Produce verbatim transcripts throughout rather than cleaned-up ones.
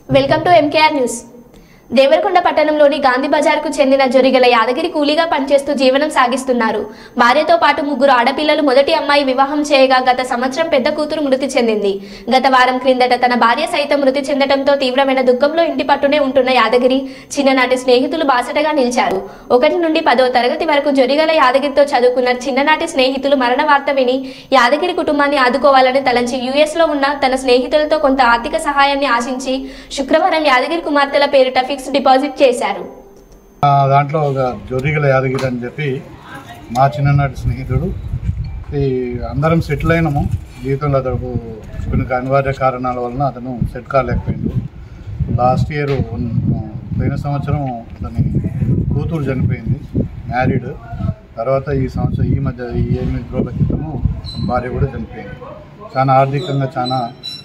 Welcome to MKR news. Devarakonda పట్టణంలోని గాంధీ బజార్కు చెందిన జొరిగల యాదగిరి కూలీగా పనిచేస్తూ జీవనం సాగిస్తున్నారు. భార్యతో పాటు ముగ్గురు ఆడపిల్లలు. మొదటి అమ్మాయి వివాహం చేయగా గత సంవత్సరం పెద్ద కూతురు మృతి చెందింది. గత వారం క్రిందట తన భార్య సైతం మృతి చెందడంతో తీవ్రమైన దుఃఖంలో ఇంటి పట్టునే ఉంటున్న యాదగిరి చిన్ననాటి స్నేహితులు బాసటగా నిలిచారు. ఒకటి నుండి పదో తరగతి వరకు జొరిగల యాదగిరితో చదువుకున్న చిన్ననాటి స్నేహితులు మరణ వార్త విని యాదగిరి కుటుంబాన్ని ఆదుకోవాలని తలంచి యుఎస్ లో ఉన్న తన స్నేహితులతో కొంత ఆర్థిక సహాయాన్ని ఆశించి శుక్రవారం యాదగిరి కుమార్తెల పేరిట డిపాజిట్ చేశారు. దాంట్లో ఒక జొరిగల యాదగిరి అని చెప్పి మా చిన్ననాటి స్నేహితుడు. ఈ అందరం సెటిల్ అయినాము జీవితంలో. అతను కొన్ని అనివార్య కారణాల వలన అతను సెట్ కాలేకపోయిండు. లాస్ట్ ఇయర్ పోయిన సంవత్సరం అతని కూతురు చనిపోయింది, మ్యారీడ్. తర్వాత ఈ సంవత్సరం ఈ మధ్య ఈ ఎనిమిది రోజుల క్రితము భార్య కూడా చనిపోయింది. చాలా ఆర్థికంగా చాలా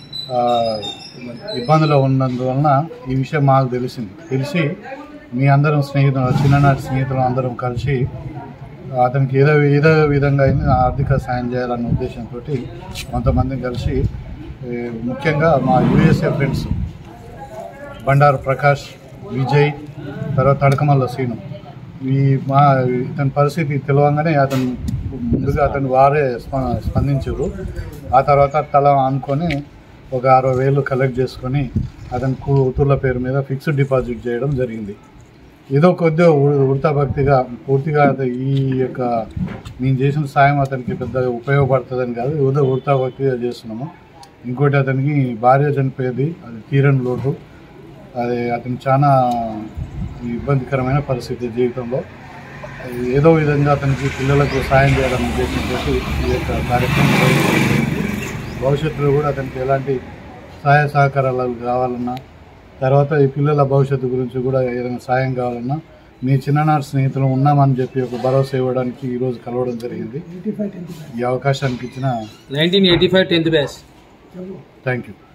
ఇబ్బందులు ఉన్నందువలన ఈ విషయం మాకు తెలిసింది. తెలిసి మీ అందరం స్నేహితులు, చిన్ననాటి స్నేహితులు అందరం కలిసి అతనికి ఏదో ఏదో విధంగా ఆర్థిక సాయం చేయాలన్న ఉద్దేశంతో కొంతమందిని కలిసి, ముఖ్యంగా మా యూఎస్ఏ ఫ్రెండ్స్ బండారు ప్రకాష్, విజయ్, తర్వాత తడకమల్ల సీను, ఈ మా ఇతని పరిస్థితి తెలియగానే అతను ముందుగా అతను వారే స్పందించారు. ఆ తర్వాత తల అనుకొని ఒక అరవై వేలు కలెక్ట్ చేసుకొని అతని కూతుర్ల పేరు మీద ఫిక్స్డ్ డిపాజిట్ చేయడం జరిగింది. ఏదో కొద్దిగా ఉడతా భక్తిగా పూర్తిగా ఈ యొక్క నేను చేసిన సాయం అతనికి పెద్దగా ఉపయోగపడుతుందని కాదు, ఏదో ఉడతా భక్తిగా చేస్తున్నాము. ఇంకోటి అతనికి భార్య చనిపోయేది, అది తీరని లోటు. అది అతనికి చాలా ఇబ్బందికరమైన పరిస్థితి జీవితంలో. ఏదో విధంగా అతనికి పిల్లలకు సాయం చేయాలని ఉద్దేశంతో ఈ యొక్క కార్యక్రమం భవిష్యత్తులో కూడా అతనికి ఎలాంటి సహాయ సహకారాలు కావాలన్నా, తర్వాత ఈ పిల్లల భవిష్యత్తు గురించి కూడా ఏదైనా సాయం కావాలన్నా మీ చిన్ననాటి స్నేహితులు ఉన్నామని చెప్పి ఒక భరోసా ఇవ్వడానికి ఈరోజు కలవడం జరిగింది. ఈ అవకాశానికి ఇచ్చిన nineteen eighty five tenth batch thank you.